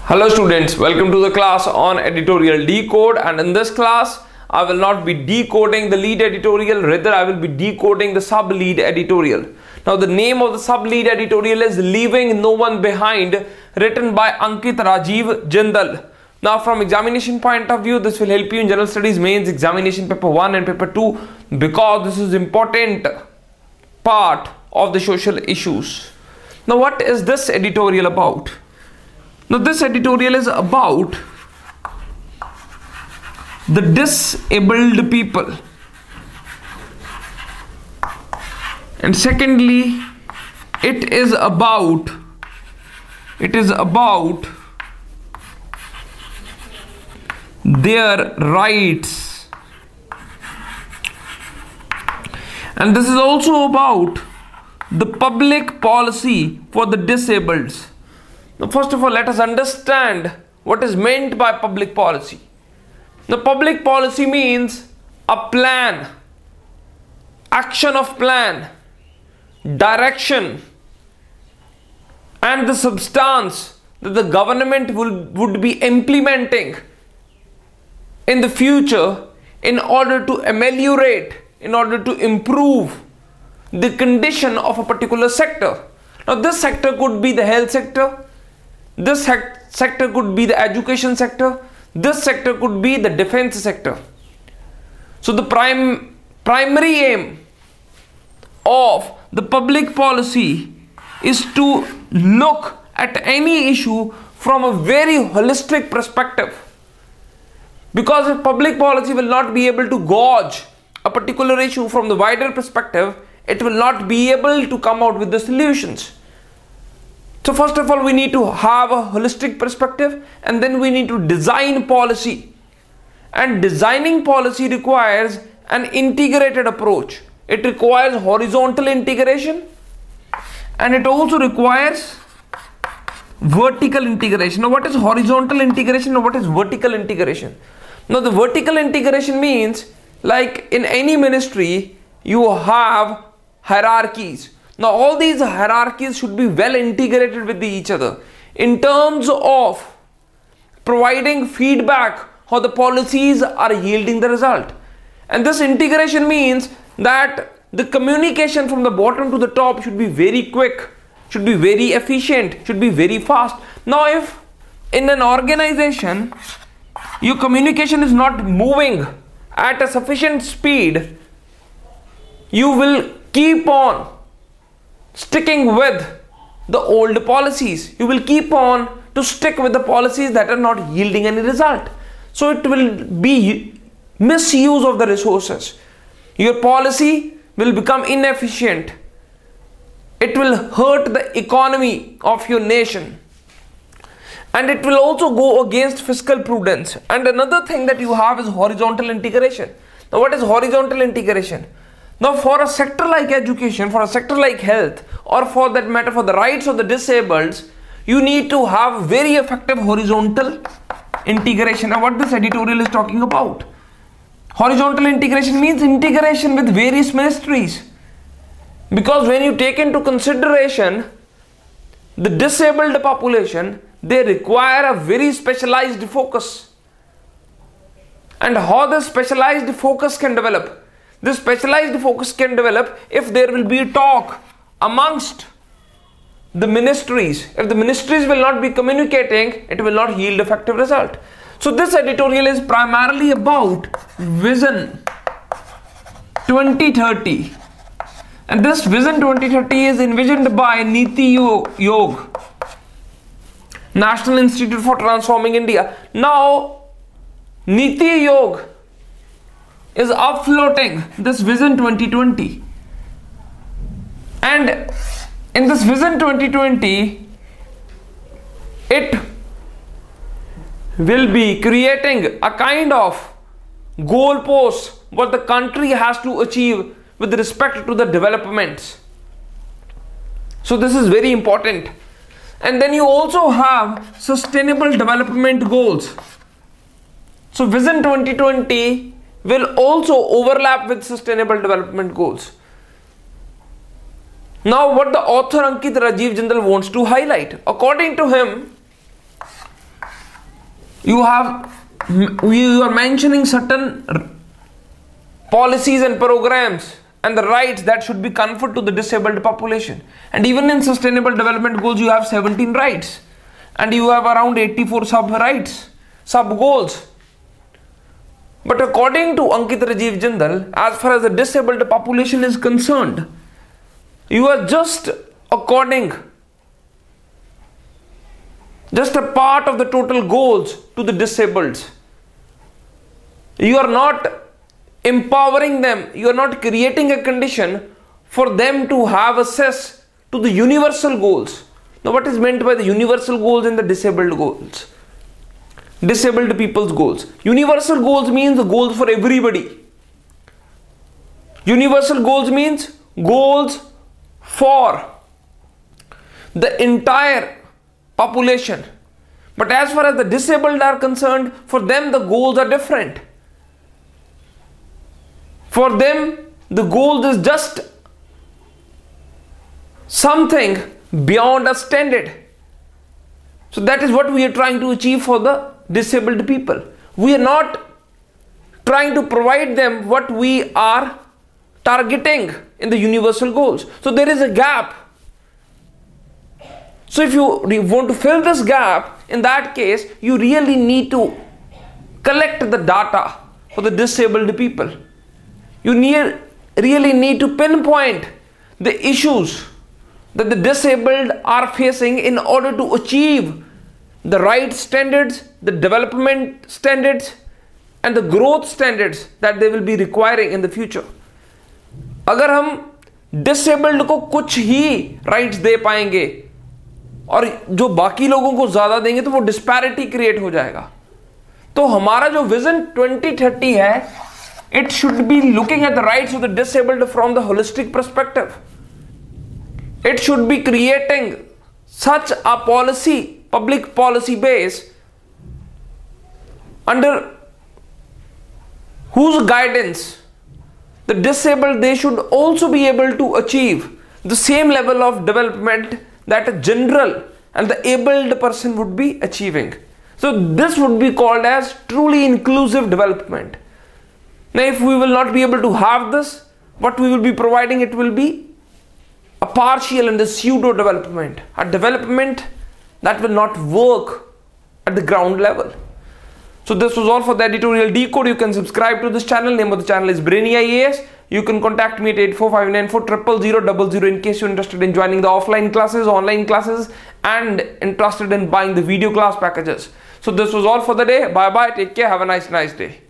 Hello students, welcome to the class on editorial decode, and in this class I will not be decoding the lead editorial, rather I will be decoding the sub-lead editorial. Now the name of the sub-lead editorial is Leaving No One Behind, written by Ankit Rajiv Jindal. Now from examination point of view, this will help you in general studies mains examination paper 1 and paper 2, because this is important part of the social issues. Now what is this editorial about? Now this editorial is about the disabled people, and secondly it is about their rights, and this is also about the public policy for the disabled. Now, first of all, let us understand what is meant by public policy. Now, public policy means a plan, action of plan, direction, and the substance that the government would be implementing in the future in order to ameliorate, in order to improve the condition of a particular sector. Now, this sector could be the health sector. This sector could be the education sector. This sector could be the defense sector. So the primary aim of the public policy is to look at any issue from a very holistic perspective, because if public policy will not be able to gauge a particular issue from the wider perspective, it will not be able to come out with the solutions. So first of all, we need to have a holistic perspective, and then we need to design policy. And designing policy requires an integrated approach. It requires horizontal integration, and it also requires vertical integration. Now what is horizontal integration and what is vertical integration? Now the vertical integration means, like in any ministry, you have hierarchies. Now all these hierarchies should be well integrated with each other in terms of providing feedback how the policies are yielding the result. And this integration means that the communication from the bottom to the top should be very quick, should be very efficient, should be very fast. Now if in an organization your communication is not moving at a sufficient speed, you will keep on sticking with the old policies. You will keep on to stick with the policies that are not yielding any result. So it will be misuse of the resources. Your policy will become inefficient. It will hurt the economy of your nation. And it will also go against fiscal prudence. And another thing that you have is horizontal integration. Now what is horizontal integration? Now for a sector like education, for a sector like health, or for that matter for the rights of the disabled, you need to have very effective horizontal integration. Now what this editorial is talking about? Horizontal integration means integration with various ministries. Because when you take into consideration the disabled population, they require a very specialized focus. And how the specialized focus can develop? This specialized focus can develop if there will be a talk amongst the ministries. If the ministries will not be communicating, it will not yield effective result. So this editorial is primarily about Vision 2030. And this Vision 2030 is envisioned by Niti Aayog, National Institute for Transforming India. Now, Niti Aayog is upfloating this Vision 2020, and in this Vision 2020 it will be creating a kind of goalpost what the country has to achieve with respect to the developments. So this is very important. And then you also have sustainable development goals. So Vision 2020 will also overlap with sustainable development goals. Now what the author Ankit Rajiv Jindal wants to highlight, according to him, you are mentioning certain policies and programs and the rights that should be conferred to the disabled population. And even in sustainable development goals, you have 17 rights and you have around 84 sub goals. But according to Ankit Rajiv Jindal, as far as the disabled population is concerned, you are just a part of the total goals to the disabled. You are not empowering them, you are not creating a condition for them to have access to the universal goals. Now, what is meant by the universal goals and the disabled goals? Disabled people's goals. Universal goals means the goals for everybody. Universal goals means goals for the entire population. But as far as the disabled are concerned, for them the goals are different. For them, the goal is just something beyond a standard. So that is what we are trying to achieve for the disabled people. We are not trying to provide them what we are targeting in the universal goals. So there is a gap. So if you want to fill this gap, in that case, you really need to collect the data for the disabled people. You really need to pinpoint the issues that the disabled are facing in order to achieve the right standards, the development standards, and the growth standards that they will be requiring in the future. अगर हम disabled को कुछ ही rights दे पाएंगे और जो बाकी लोगों को ज़्यादा देंगे तो वो disparity create हो जाएगा. तो हमारा जो vision 2030 है, it should be looking at the rights of the disabled from the holistic perspective. It should be creating such a policy, public policy base under whose guidance the disabled, they should also be able to achieve the same level of development that a general and the abled person would be achieving. So this would be called as truly inclusive development. Now, if we will not be able to have this, what we will be providing, it will be a partial and a pseudo development, a development that will not work at the ground level. So this was all for the editorial decode. You can subscribe to this channel. Name of the channel is BrainyIAS. You can contact me at 84594000000 in case you're interested in joining the offline classes, online classes, and interested in buying the video class packages. So this was all for the day. Bye bye. Take care. Have a nice day.